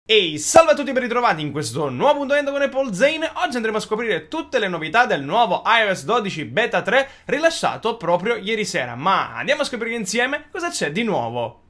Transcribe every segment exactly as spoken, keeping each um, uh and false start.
Ehi, salve a tutti e ben ritrovati in questo nuovo appuntamento con Apple Zane. Oggi andremo a scoprire tutte le novità del nuovo iOS dodici Beta tre rilasciato proprio ieri sera. Ma andiamo a scoprire insieme cosa c'è di nuovo.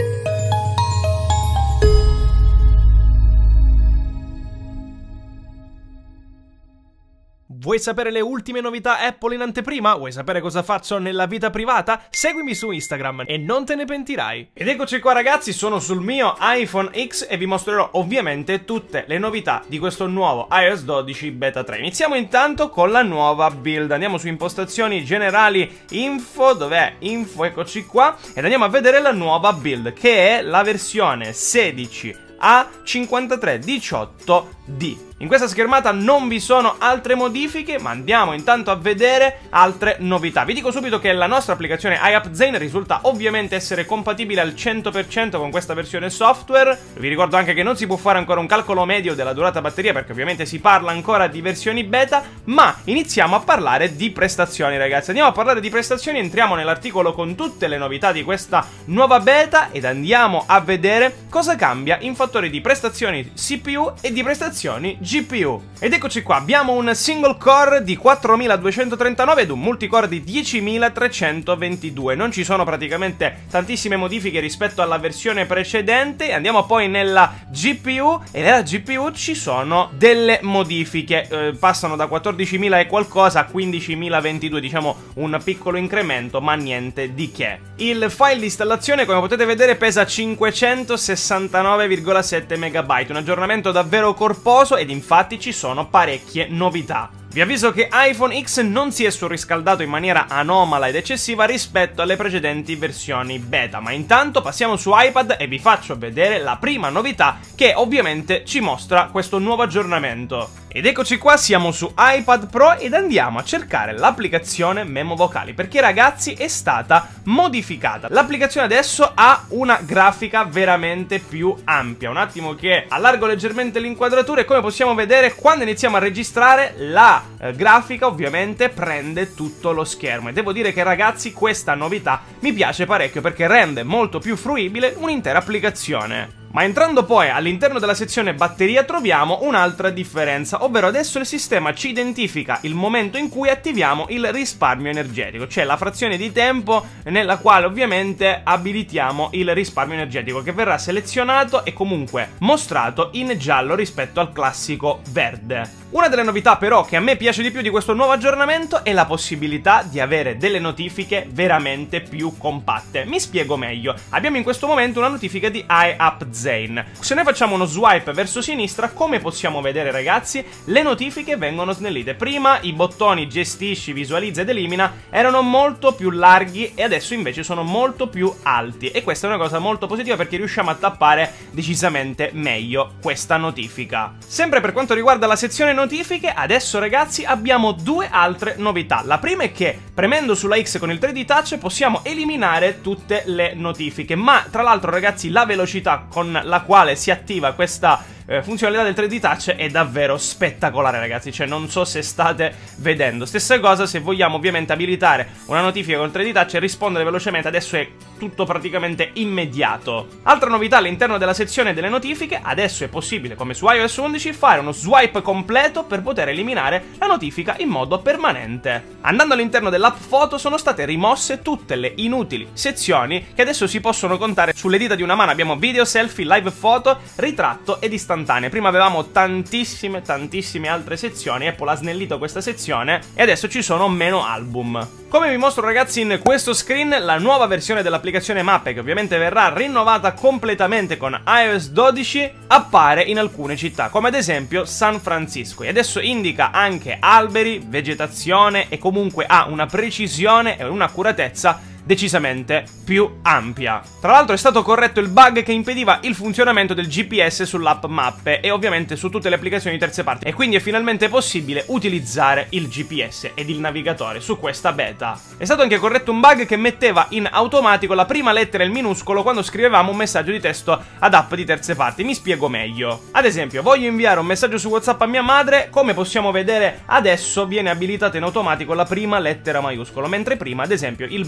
Vuoi sapere le ultime novità Apple in anteprima? Vuoi sapere cosa faccio nella vita privata? Seguimi su Instagram e non te ne pentirai. Ed eccoci qua ragazzi, sono sul mio iPhone X e vi mostrerò ovviamente tutte le novità di questo nuovo iOS dodici Beta tre. Iniziamo intanto con la nuova build. Andiamo su impostazioni generali, info, dov'è? Info, eccoci qua. Ed andiamo a vedere la nuova build, che è la versione sedici A cinquantatré diciotto D. In questa schermata non vi sono altre modifiche, ma andiamo intanto a vedere altre novità. Vi dico subito che la nostra applicazione iAppZane risulta ovviamente essere compatibile al cento per cento con questa versione software. Vi ricordo anche che non si può fare ancora un calcolo medio della durata batteria, perché ovviamente si parla ancora di versioni beta, ma iniziamo a parlare di prestazioni ragazzi. Andiamo a parlare di prestazioni, entriamo nell'articolo con tutte le novità di questa nuova beta ed andiamo a vedere cosa cambia in fattori di prestazioni C P U e di prestazioni G P U. Ed eccoci qua, abbiamo un single core di quattromiladuecentotrentanove ed un multicore di diecimilatrecentoventidue. Non ci sono praticamente tantissime modifiche rispetto alla versione precedente. Andiamo poi nella G P U e nella G P U ci sono delle modifiche, eh, passano da quattordicimila e qualcosa a quindicimilaventidue, diciamo un piccolo incremento ma niente di che. Il file di installazione, come potete vedere, pesa cinquecentosessantanove virgola sette megabyte, un aggiornamento davvero corposo ed infatti ci sono parecchie novità. Vi avviso che iPhone X non si è surriscaldato in maniera anomala ed eccessiva rispetto alle precedenti versioni beta, ma intanto passiamo su iPad e vi faccio vedere la prima novità che ovviamente ci mostra questo nuovo aggiornamento. Ed eccoci qua, siamo su iPad Pro ed andiamo a cercare l'applicazione Memo Vocali, perché ragazzi è stata modificata. L'applicazione adesso ha una grafica veramente più ampia. Un attimo che allargo leggermente l'inquadratura e come possiamo vedere quando iniziamo a registrare la Eh, grafica ovviamente prende tutto lo schermo e devo dire che ragazzi questa novità mi piace parecchio perché rende molto più fruibile un'intera applicazione. Ma entrando poi all'interno della sezione batteria troviamo un'altra differenza, ovvero adesso il sistema ci identifica il momento in cui attiviamo il risparmio energetico, cioè la frazione di tempo nella quale ovviamente abilitiamo il risparmio energetico, che verrà selezionato e comunque mostrato in giallo rispetto al classico verde. Una delle novità però che a me piace di più di questo nuovo aggiornamento è la possibilità di avere delle notifiche veramente più compatte. Mi spiego meglio. Abbiamo in questo momento una notifica di iAppZane. Se noi facciamo uno swipe verso sinistra, come possiamo vedere ragazzi, le notifiche vengono snellite. Prima i bottoni gestisci, visualizza ed elimina erano molto più larghi e adesso invece sono molto più alti, e questa è una cosa molto positiva perché riusciamo a tappare decisamente meglio questa notifica. Sempre per quanto riguarda la sezione notifiche, adesso ragazzi abbiamo due altre novità. La prima è che premendo sulla X con il tre D Touch possiamo eliminare tutte le notifiche, ma tra l'altro ragazzi la velocità con la quale si attiva questa eh, funzionalità del tre D Touch è davvero spettacolare ragazzi, cioè non so se state vedendo. Stessa cosa se vogliamo ovviamente abilitare una notifica col tre D Touch e rispondere velocemente, adesso è tutto praticamente immediato. Altra novità all'interno della sezione delle notifiche, adesso è possibile come su iOS undici fare uno swipe completo per poter eliminare la notifica in modo permanente. Andando all'interno dell'app foto sono state rimosse tutte le inutili sezioni che adesso si possono contare sulle dita di una mano. Abbiamo video, selfie, live foto, ritratto ed istantanee. Prima avevamo tantissime tantissime altre sezioni, Apple ha snellito questa sezione e adesso ci sono meno album. Come vi mostro ragazzi in questo screen, la nuova versione dell'applicazione Mappe, che ovviamente verrà rinnovata completamente con iOS dodici, appare in alcune città, come ad esempio San Francisco, e adesso indica anche alberi, vegetazione e comunque ha una precisione e un'accuratezza decisamente più ampia. Tra l'altro è stato corretto il bug che impediva il funzionamento del G P S sull'app Mappe e ovviamente su tutte le applicazioni di terze parti, e quindi è finalmente possibile utilizzare il G P S ed il navigatore su questa beta. È stato anche corretto un bug che metteva in automatico la prima lettera e il minuscolo quando scrivevamo un messaggio di testo ad app di terze parti. Mi spiego meglio. Ad esempio, voglio inviare un messaggio su WhatsApp a mia madre, come possiamo vedere adesso viene abilitata in automatico la prima lettera maiuscolo, mentre prima ad esempio il bug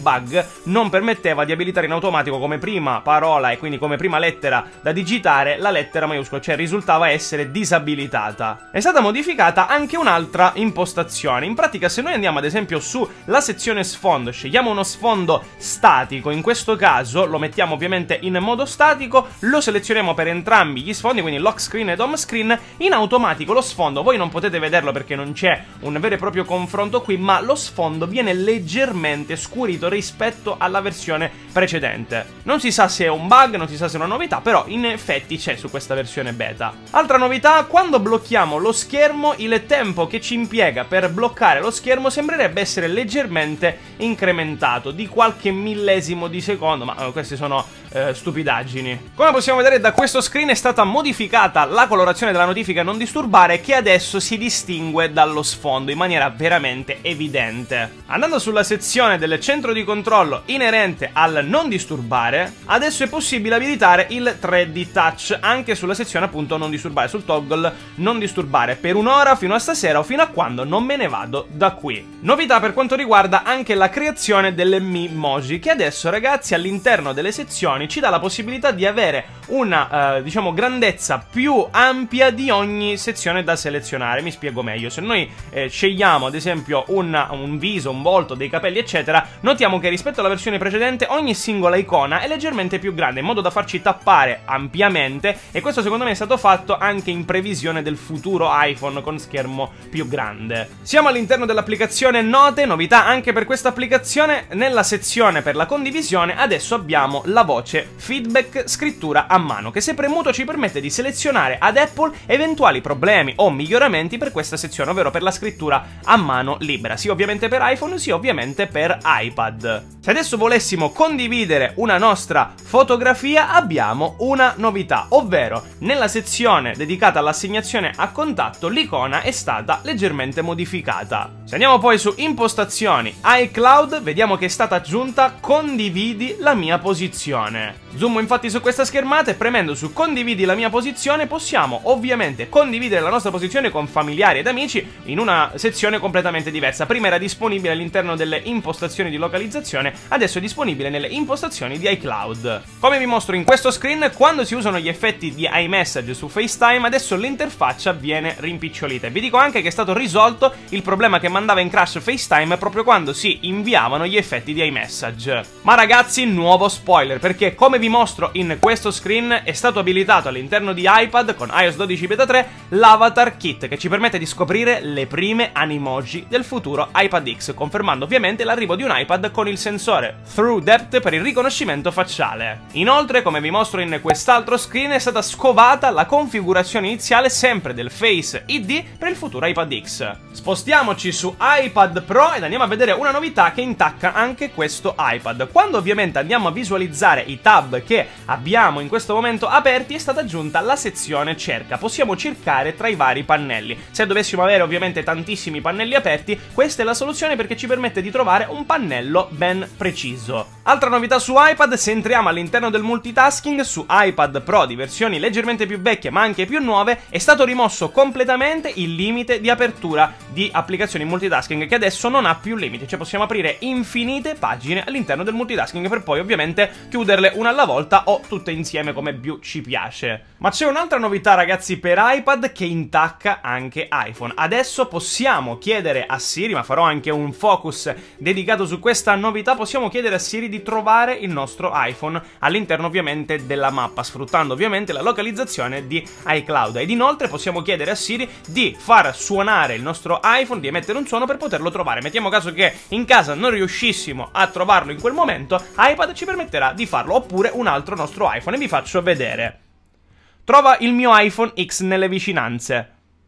non permetteva di abilitare in automatico come prima parola e quindi come prima lettera da digitare la lettera maiuscola, cioè risultava essere disabilitata. È stata modificata anche un'altra impostazione. In pratica, se noi andiamo ad esempio sulla sezione sfondo, scegliamo uno sfondo statico, in questo caso lo mettiamo ovviamente in modo statico, lo selezioniamo per entrambi gli sfondi, quindi lock screen ed home screen, in automatico lo sfondo, voi non potete vederlo perché non c'è un vero e proprio confronto qui, ma lo sfondo viene leggermente scurito rispetto alla versione precedente. Non si sa se è un bug, non si sa se è una novità, però in effetti c'è su questa versione beta. Altra novità, quando blocchiamo lo schermo, il tempo che ci impiega per bloccare lo schermo sembrerebbe essere leggermente incrementato, di qualche millesimo di secondo, ma queste sono eh, stupidaggini. Come possiamo vedere da questo screen è stata modificata la colorazione della notifica non disturbare, che adesso si distingue dallo sfondo in maniera veramente evidente. Andando sulla sezione del centro di controllo inerente al non disturbare, adesso è possibile abilitare il tre D touch anche sulla sezione appunto non disturbare, sul toggle non disturbare, per un'ora fino a stasera o fino a quando non me ne vado da qui. Novità per quanto riguarda anche la creazione delle Memoji, che adesso ragazzi all'interno delle sezioni ci dà la possibilità di avere una eh, diciamo grandezza più ampia di ogni sezione da selezionare. Mi spiego meglio: se noi eh, scegliamo ad esempio un, un viso, un volto, dei capelli eccetera, notiamo che rispetto alla versione precedente ogni singola icona è leggermente più grande, in modo da farci tappare ampiamente, e questo secondo me è stato fatto anche in previsione del futuro iPhone con schermo più grande. Siamo all'interno dell'applicazione Note. Novità anche per questa applicazione: nella sezione per la condivisione adesso abbiamo la voce feedback scrittura a mano, che se premuto ci permette di selezionare ad Apple eventuali problemi o miglioramenti per questa sezione, ovvero per la scrittura a mano libera, sia ovviamente per iPhone sia ovviamente per iPad. Se adesso volessimo condividere una nostra fotografia abbiamo una novità, ovvero nella sezione dedicata all'assegnazione a contatto l'icona è stata leggermente modificata. Se andiamo poi su impostazioni iCloud vediamo che è stata aggiunta condividi la mia posizione. Zoom infatti su questa schermata e premendo su condividi la mia posizione possiamo ovviamente condividere la nostra posizione con familiari ed amici in una sezione completamente diversa. Prima era disponibile all'interno delle impostazioni di localizzazione, adesso è disponibile nelle impostazioni di iCloud. Come vi mostro in questo screen, quando si usano gli effetti di iMessage su FaceTime adesso l'interfaccia viene rimpicciolita, e vi dico anche che è stato risolto il problema che mandava in crash FaceTime proprio quando si inviavano gli effetti di iMessage. Ma ragazzi, nuovo spoiler, perché come vi mostro in questo screen è stato abilitato all'interno di iPad con iOS dodici beta tre l'Avatar Kit, che ci permette di scoprire le prime Animoji del futuro iPad X, confermando ovviamente l'arrivo di un iPad con il sensore Through Depth per il riconoscimento facciale. Inoltre, come vi mostro in quest'altro screen, è stata scovata la configurazione iniziale sempre del Face I D per il futuro iPad X. Spostiamoci su iPad Pro ed andiamo a vedere una novità che intacca anche questo iPad. Quando ovviamente andiamo a visualizzare i tab che abbiamo in questo momento aperti è stata aggiunta la sezione cerca. Possiamo cercare tra i vari pannelli. Se dovessimo avere ovviamente tantissimi pannelli aperti, questa è la soluzione perché ci permette di trovare un pannello ben preciso. Altra novità su iPad: se entriamo all'interno del multitasking su iPad Pro di versioni leggermente più vecchie ma anche più nuove, è stato rimosso completamente il limite di apertura di applicazioni multitasking, che adesso non ha più limiti, cioè possiamo aprire infinite pagine all'interno del multitasking per poi ovviamente chiuderle una alla volta o tutte insieme come più ci piace. Ma c'è un'altra novità ragazzi per iPad che intacca anche iPhone. Adesso possiamo chiedere a Siri, ma farò anche un focus dedicato su questa novità, possiamo chiedere a Siri di trovare il nostro iPhone all'interno ovviamente della mappa, sfruttando ovviamente la localizzazione di iCloud, ed inoltre possiamo chiedere a Siri di far suonare il nostro iPhone, di emettere un suono per poterlo trovare. Mettiamo caso che in casa non riuscissimo a trovarlo in quel momento, iPad ci permetterà di farlo, oppure un altro nostro iPhone, e vi faccio vedere. Trova il mio iPhone X nelle vicinanze.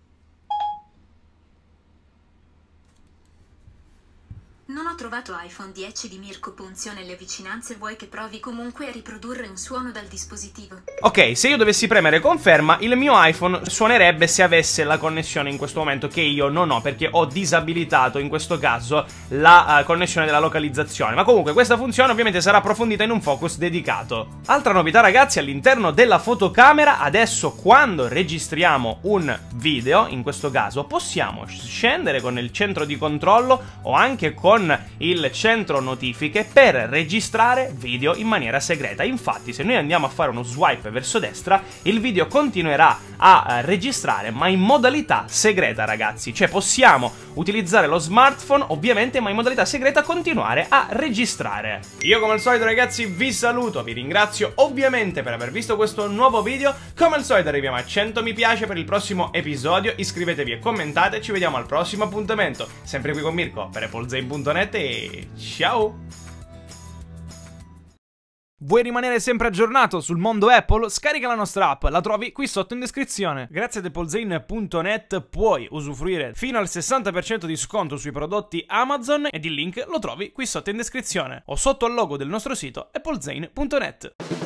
Non ho trovato iPhone dieci di Mirko Ponzio nelle vicinanze, vuoi che provi comunque a riprodurre un suono dal dispositivo? Ok, se io dovessi premere conferma, il mio iPhone suonerebbe se avesse la connessione in questo momento, che io non ho perché ho disabilitato in questo caso la uh, connessione della localizzazione. Ma comunque questa funzione ovviamente sarà approfondita in un focus dedicato. Altra novità ragazzi, all'interno della fotocamera adesso quando registriamo un video, in questo caso, possiamo scendere con il centro di controllo o anche con il centro notifiche per registrare video in maniera segreta. Infatti, se noi andiamo a fare uno swipe verso destra, il video continuerà a registrare, ma in modalità segreta, ragazzi. Cioè possiamo utilizzare lo smartphone, ovviamente, ma in modalità segreta continuare a registrare. Io come al solito, ragazzi, vi saluto, vi ringrazio ovviamente per aver visto questo nuovo video. Come al solito arriviamo a cento mi piace per il prossimo episodio, iscrivetevi e commentate, ci vediamo al prossimo appuntamento, sempre qui con Mirko per apple zane punto net e ciao! Vuoi rimanere sempre aggiornato sul mondo Apple? Scarica la nostra app, la trovi qui sotto in descrizione. Grazie ad apple zane punto net puoi usufruire fino al sessanta per cento di sconto sui prodotti Amazon ed il link lo trovi qui sotto in descrizione o sotto al logo del nostro sito apple zane punto net.